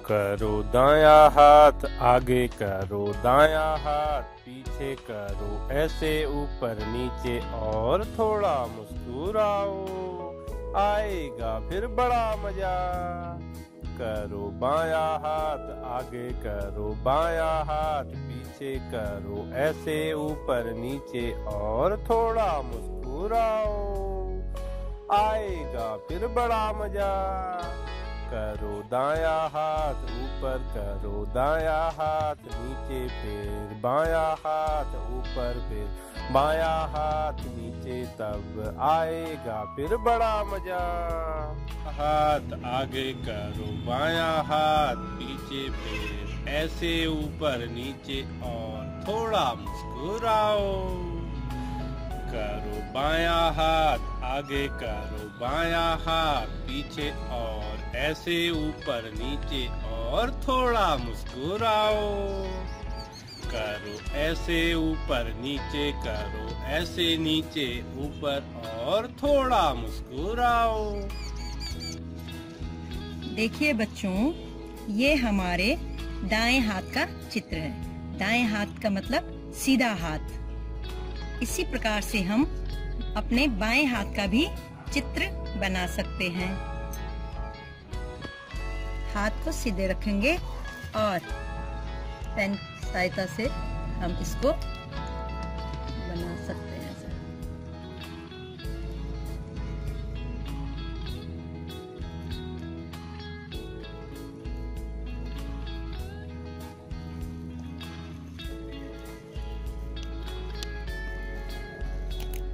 करो दाया हाथ आगे करो, दाया हाथ पीछे करो, ऐसे ऊपर नीचे और थोड़ा मुस्कुराओ, आएगा फिर बड़ा मजा। करो बाया हाथ आगे करो, बाया हाथ पीछे करो, ऐसे ऊपर नीचे और थोड़ा मुस्कुराओ, आएगा फिर बड़ा मजा। करो दाया हाथ ऊपर करो, दाया हाथ नीचे फिर बाया हाथ ऊपर फिर बाया हाथ नीचे, तब आएगा फिर बड़ा मजा। हाथ आगे करो, बाया हाथ पीछे फिर ऐसे ऊपर नीचे और थोड़ा मुस्कुराओ। करो बाया हाथ आगे करो, बाया हाथ पीछे और ऐसे ऊपर नीचे और थोड़ा मुस्कुराओ। करो ऐसे ऊपर नीचे करो, ऐसे नीचे ऊपर और थोड़ा मुस्कुराओ। देखिए बच्चों, ये हमारे दाएं हाथ का चित्र है। दाएं हाथ का मतलब सीधा हाथ। इसी प्रकार से हम अपने बाएं हाथ का भी चित्र बना सकते हैं। हाथ को सीधे रखेंगे और पेन सहायता से हम इसको बना सकते हैं।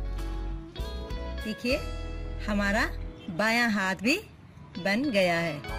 देखिए, हमारा बायां हाथ भी बन गया है।